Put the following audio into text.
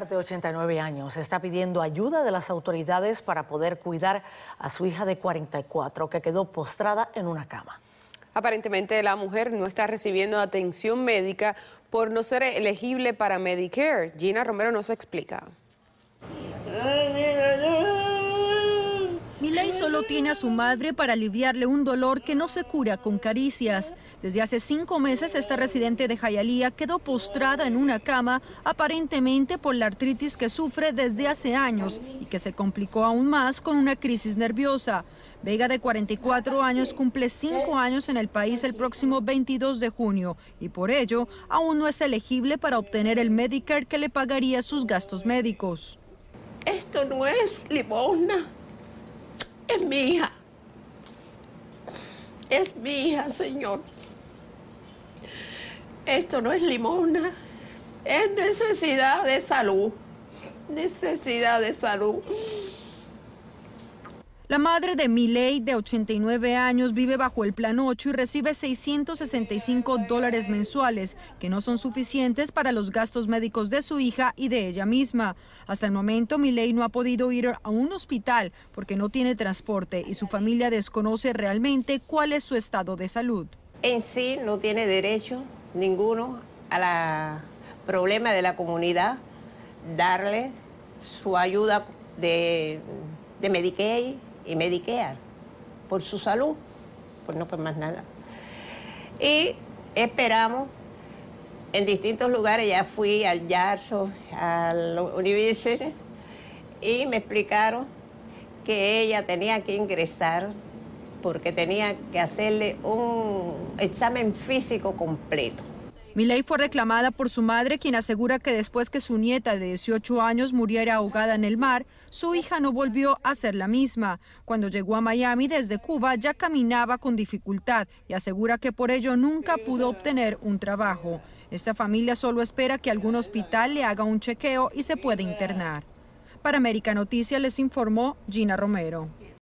De 89 años está pidiendo ayuda de las autoridades para poder cuidar a su hija de 44 que quedó postrada en una cama. Aparentemente la mujer no está recibiendo atención médica por no ser elegible para Medicare. Gina Romero nos explica. Miley solo tiene a su madre para aliviarle un dolor que no se cura con caricias. Desde hace 5 meses, esta residente de Hialeah quedó postrada en una cama, aparentemente por la artritis que sufre desde hace años y que se complicó aún más con una crisis nerviosa. Vega, de 44 años, cumple 5 años en el país el próximo 22 de junio y por ello aún no es elegible para obtener el Medicare que le pagaría sus gastos médicos. Esto no es limosna. Es mi hija. Es mi hija, Señor. Esto no es limosna. Es necesidad de salud. Necesidad de salud. La madre de Miley, de 89 años, vive bajo el Plan 8 y recibe $665 mensuales, que no son suficientes para los gastos médicos de su hija y de ella misma. Hasta el momento, Miley no ha podido ir a un hospital porque no tiene transporte y su familia desconoce realmente cuál es su estado de salud. En sí no tiene derecho ninguno a problema de la comunidad, darle su ayuda de Medicaid y Medicare por su salud, pues no por más nada. Y esperamos en distintos lugares, ya fui al Yarso, al University, y me explicaron que ella tenía que ingresar porque tenía que hacerle un examen físico completo. Miley fue reclamada por su madre, quien asegura que después que su nieta de 18 años muriera ahogada en el mar, su hija no volvió a ser la misma. Cuando llegó a Miami desde Cuba ya caminaba con dificultad y asegura que por ello nunca pudo obtener un trabajo. Esta familia solo espera que algún hospital le haga un chequeo y se pueda internar. Para América Noticias les informó Gina Romero.